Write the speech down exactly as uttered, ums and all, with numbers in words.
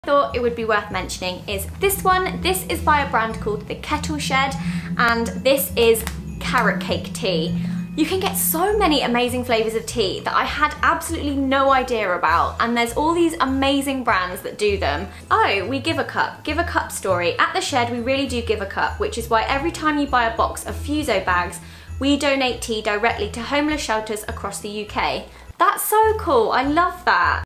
Thought it would be worth mentioning is this one. This is by a brand called the Kettle Shed, and this is carrot cake tea. You can get so many amazing flavours of tea that I had absolutely no idea about, and there's all these amazing brands that do them. Oh, we give a cup. Give a cup story. At the Shed we really do give a cup, which is why every time you buy a box of Fuso bags, we donate tea directly to homeless shelters across the U K. That's so cool, I love that.